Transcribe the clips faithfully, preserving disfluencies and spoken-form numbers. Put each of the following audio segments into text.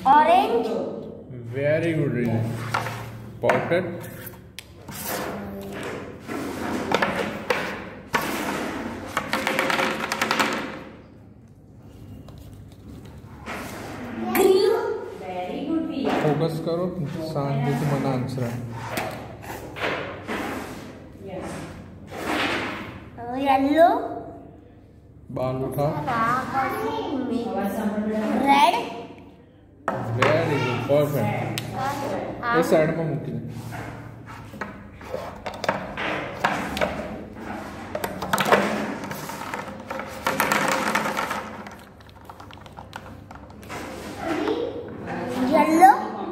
Orange. Very good, Hriday. Perfect. Green. Very good, Priya. Focus करो शांति से मन आंसर है. Yes. Uh, yellow. बाल उठा. Red. Very good. Perfect. ये साइड में मूकी. Yellow.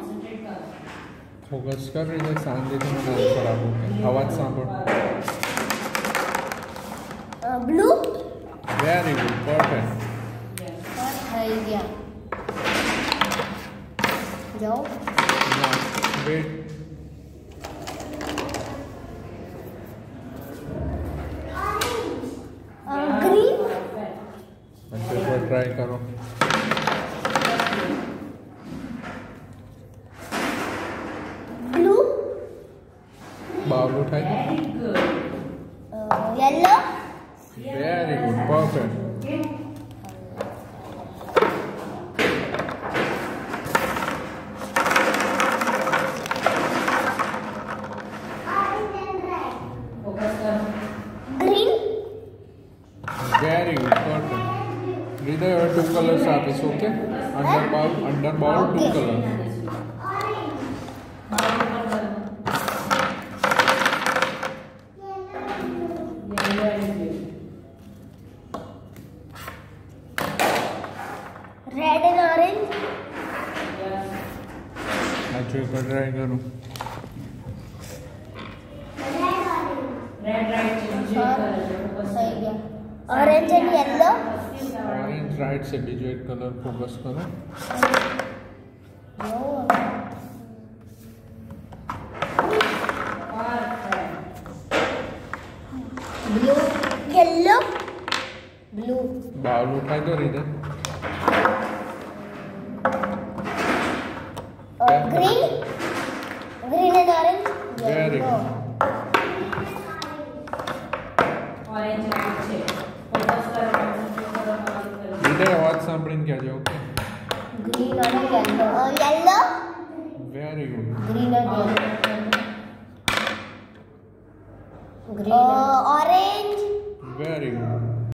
फोकस कर रही है शांति से मन आंसर आपको. आवाज सांभो. Uh, blue. Very good. Perfect. થઈ ગયા. જાઓ. Now, wait. Uh, green. अच्छे से ट्राई करो. Blue. बाल उठाई. Uh, yellow. Very good. Perfect. Green. Very good. Perfect. Hriday, your two colors are this, okay? Under ball, under ball, two Okay. colors. Red and orange. अच्छे से try करो. Red, right, change your color. થઈ ગયા. Orange and yellow. Orange right से बीजो एक colour focus करो. Blue. Yellow. Blue. बाल उठाई दो Hriday. Uh, green. Green and orange. Very Yellow. good. Orange, right, change. Focus करो, concentrate करो, हमारी तरफ. Hriday, आवाज सांभळीने क्या जाओ. Green and yellow. Uh, yellow. Very good. Green and yellow. Green. Uh, orange. Very good.